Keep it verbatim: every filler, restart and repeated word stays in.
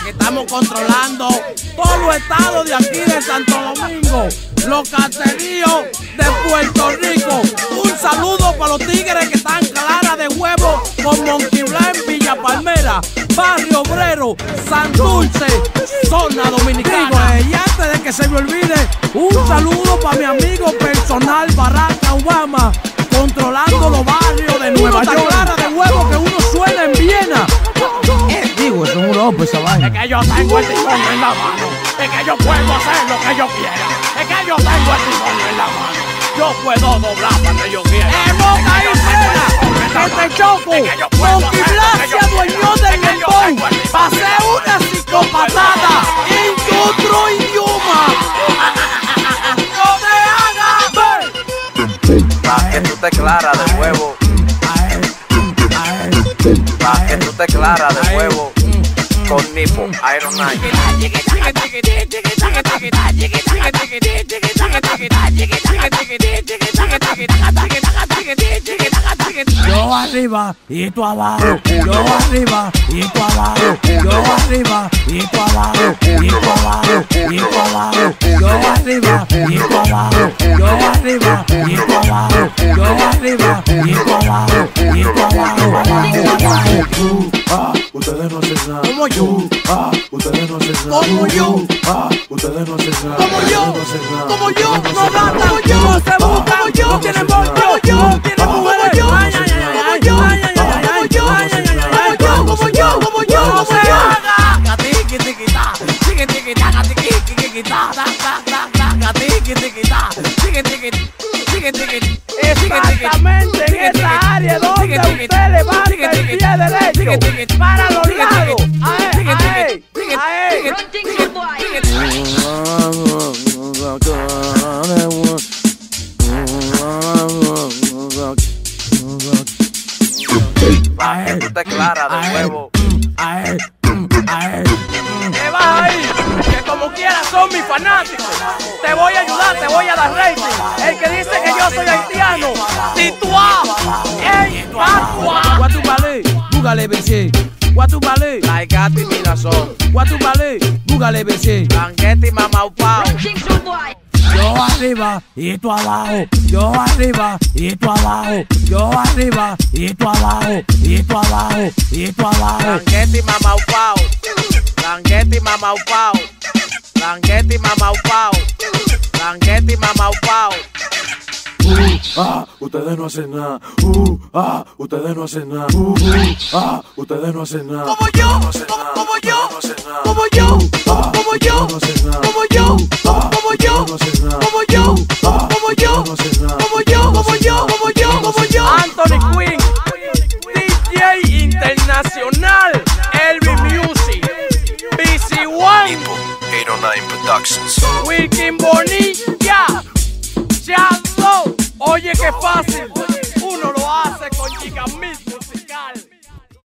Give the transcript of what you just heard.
que estamos controlando todos los estados de aquí de Santo Domingo, los caseríos de Puerto Rico. Un saludo para los tigres que están claras de huevo con Monkey Blanc, Villa Palmera, Barrio Obrero, San Dulce, zona dominicana. Y antes de que se me olvide, un saludo para mi amigo personal Barack Obama, controlando los barrios de Nueva York. Uno tan clara de huevo que uno suena en Viena. Eh, digo, es un rompe esa vaina. Es que yo tengo el timón en la mano. Es que yo puedo hacer lo que yo quiera. Es que yo tengo el timón en la mano. Yo puedo doblar cuando yo quiera. ¡Eh, boca y cena! ¡Que te choco! Monkey Blanc se adueñó del mentón. Pasé una psicopatada. Indutro idioma. ¡No te hagas! Pa' que tú te clara de huevo. Pa' que tú te clara de huevo. Con Nipo, Iron Knight. Yo arriba y tú abajo. Yo arriba y tú abajo. Yo arriba y tú abajo. Y tú abajo y tú abajo. Yo arriba y tú abajo. Yo arriba y tú abajo. Yo arriba y tú abajo. Y tú abajo, abajo, abajo. Ah, ustedes no hacen nada. Como yo. Ah, ustedes no hacen nada. Como yo. Ah, ustedes no hacen nada. Como yo. Como yo. No gata. Como yo. No Se busca. Como yo. Tienen bollo. Como yo. Tienen mujeres. Como yo. Ay, ay, ay, ay, yo. Ay, ay, ay, ay, yo. Ay, ay, ay, ay, yo. Como yo. Como yo. No se haga. Tiki tiki ta. Tiki tiki ta. Tiki tiki ta. Ta ta ta ta. Tiki tiki ta. Tiki tiki. Tiki tiki. Exactamente en esa área donde usted levanta el pie derecho para los lados. Ae, ae, ae. Pa' que tú te clara de huevo. Te vas ahí, que como quiera son mis fanáticos. Te voy a ayudar, te voy a dar rating. El que dice que yo soy haitiano, Tituá, ey, Tatuá. Guatu balé, búgale bese. Guatu balé, Laigati Minazón. guatu balé, búgale bese. Banquete y Mamaupao. Yo arriba y tú abajo, yo arriba y tú abajo, yo arriba y tú abajo, y tú abajo, y tú abajo. Banquete y Mamaupao. Banquete y Mamaupao. Banquete y Mamaupao. Banquete y Mamaupao. Uh, ah, ustedes no hacen nada. Uh, ah, ustedes no hacen nada. Uh, uh, ah, ustedes no hacen nada. Como yo, como yo, como yo, como yo, como yo, como yo, como yo, como yo, como yo, como yo, como yo, como yo. Anthony Quinn, D J internacional, Elvin Music, B C One, eight oh nine Productions. Wilkin Bonilla, Chalo. Oye, qué fácil.